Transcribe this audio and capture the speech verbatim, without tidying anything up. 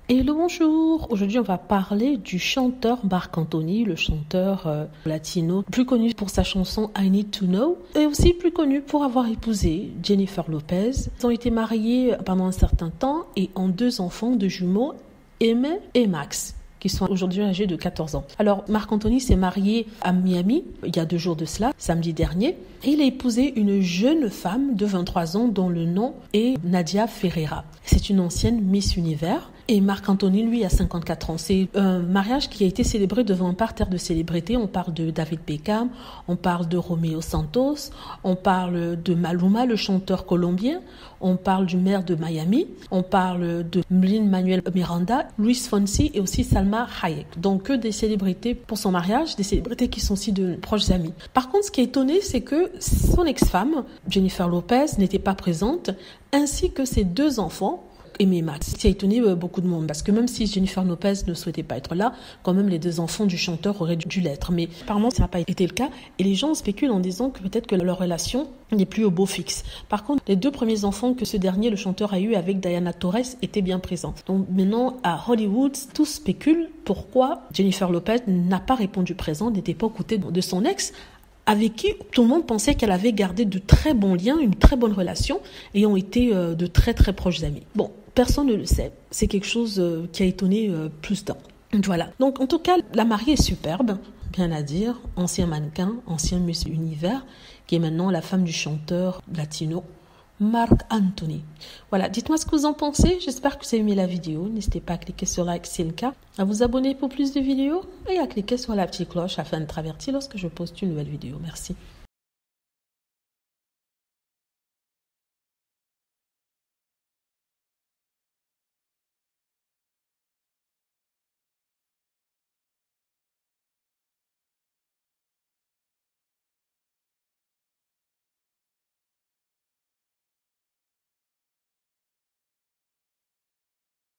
Hello, bonjour. Aujourd'hui, on va parler du chanteur Marc Anthony, le chanteur euh, latino, plus connu pour sa chanson I Need to Know, et aussi plus connu pour avoir épousé Jennifer Lopez. Ils ont été mariés pendant un certain temps et ont deux enfants de jumeaux, Aimé et Max, qui sont aujourd'hui âgés de quatorze ans. Alors, Marc Anthony s'est marié à Miami il y a deux jours de cela, samedi dernier, et il a épousé une jeune femme de vingt-trois ans dont le nom est Nadia Ferreira. C'est une ancienne Miss Univers. Et Marc Anthony, lui, a cinquante-quatre ans. C'est un mariage qui a été célébré devant un parterre de célébrités. On parle de David Beckham, on parle de Romeo Santos, on parle de Maluma, le chanteur colombien, on parle du maire de Miami, on parle de Lin-Manuel Miranda, Luis Fonsi et aussi Salma Hayek. Donc, que des célébrités pour son mariage, des célébrités qui sont aussi de proches amis. Par contre, ce qui est étonné, c'est que son ex-femme, Jennifer Lopez, n'était pas présente, ainsi que ses deux enfants, Aimé Max. Ça a étonné beaucoup de monde parce que même si Jennifer Lopez ne souhaitait pas être là, quand même les deux enfants du chanteur auraient dû l'être. Mais apparemment, ça n'a pas été le cas et les gens spéculent en disant que peut-être que leur relation n'est plus au beau fixe. Par contre, les deux premiers enfants que ce dernier, le chanteur, a eu avec Diana Torres étaient bien présents. Donc maintenant, à Hollywood, tous spéculent pourquoi Jennifer Lopez n'a pas répondu présent, n'était pas aux côtés de son ex, avec qui tout le monde pensait qu'elle avait gardé de très bons liens, une très bonne relation, et ont été euh, de très très proches amis. Bon, personne ne le sait. C'est quelque chose euh, qui a étonné euh, plus d'un. Voilà. Donc, en tout cas, la mariée est superbe, bien à dire. Ancien mannequin, ancien Miss Univers, qui est maintenant la femme du chanteur latino, Marc Anthony. Voilà, dites-moi ce que vous en pensez. J'espère que vous avez aimé la vidéo. N'hésitez pas à cliquer sur like si c'est le cas, à vous abonner pour plus de vidéos et à cliquer sur la petite cloche afin d'être averti lorsque je poste une nouvelle vidéo. Merci.